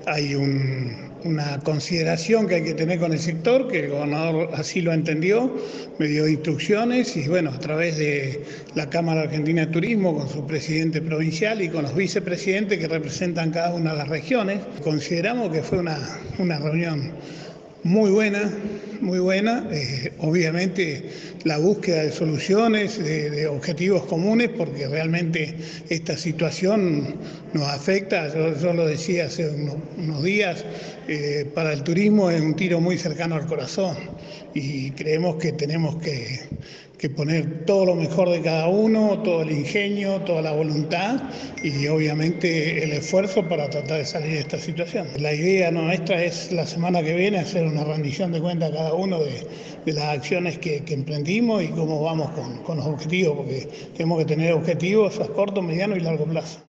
hay una consideración que hay que tener con el sector, que el gobernador así lo entendió, me dio instrucciones y bueno, a través de la Cámara Argentina de Turismo, con su presidente provincial y con los vicepresidentes que representan cada una de las regiones, consideramos que fue una reunión muy buena, muy buena. Obviamente la búsqueda de soluciones, de objetivos comunes, porque realmente esta situación nos afecta. Yo lo decía hace unos días, para el turismo es un tiro muy cercano al corazón y creemos que tenemos que poner todo lo mejor de cada uno, todo el ingenio, toda la voluntad y obviamente el esfuerzo para tratar de salir de esta situación. La idea nuestra es la semana que viene hacer una rendición de cuentas a cada uno de las acciones que emprendimos y cómo vamos con los objetivos, porque tenemos que tener objetivos a corto, mediano y largo plazo.